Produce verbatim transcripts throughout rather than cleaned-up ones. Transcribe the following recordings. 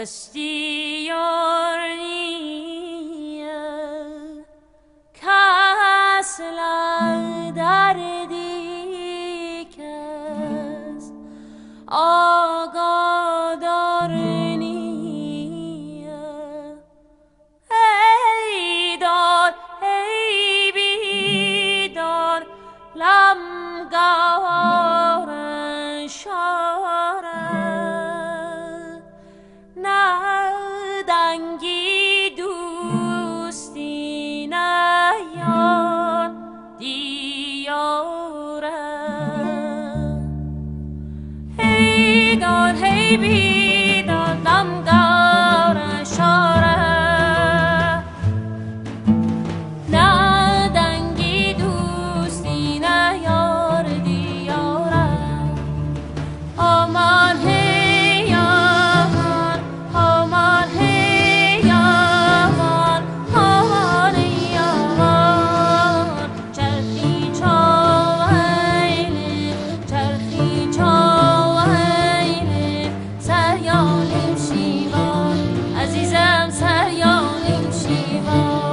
Istiyor niye kaslar derdi kes آگادار نیه ای دار ای بیدار لمگار شاره ندنگی دوستی نه یار دیاره ای دار ای بیدار لمگار شاره ندنگی دوستی نه یار دیاره آمان هی آمان آمان هی آمان آمان هی آمان چرخی چاویلی چرخی چاویلی سریالیم شیوان عزیزم سریالیم شیوان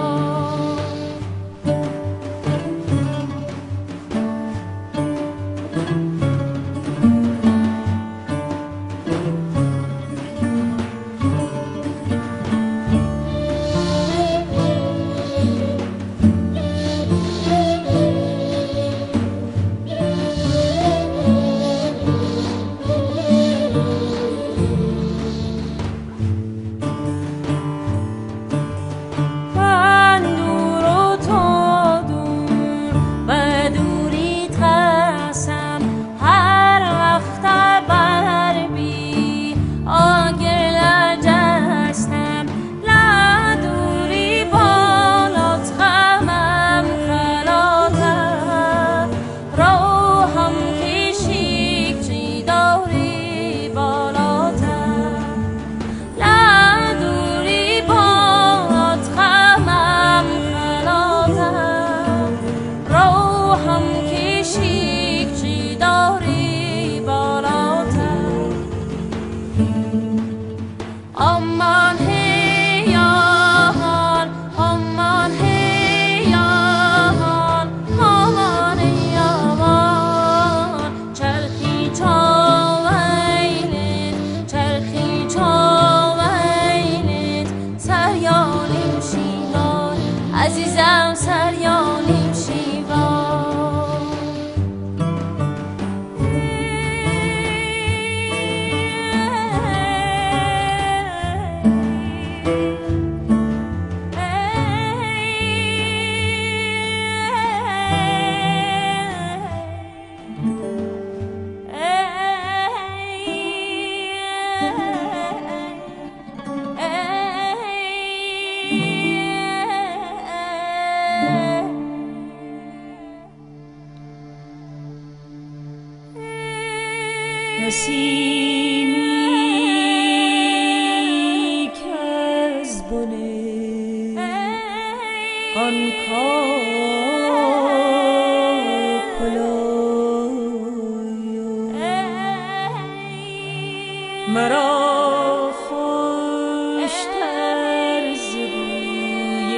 من دور و تو دور به دوری ترسم هر وقت بر بی آگر لجستم لا دوری بالات غمم خلاتم روحم کشیک چی داری بالاتم لا دوری بالات غمم خلاتم روحم کشیک چی داری بالاتم آمان هی آمان آمان هی آمان آمان هی آمان چرخی چاویلت چرخی چاویلت سریالیم شیوان عزیزم سریالیم شیوان نسیمی که از بن آن کاکلوی مرا خوشتر ز بوی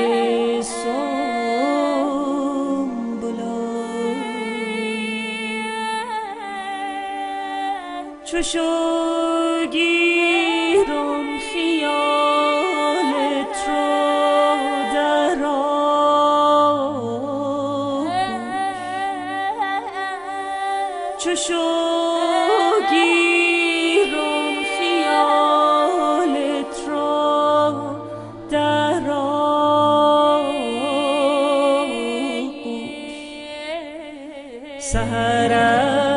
سنبلای چو شوگیرم خیالت را در آغوش چو شوگیرم خیالت را در آغوش سحر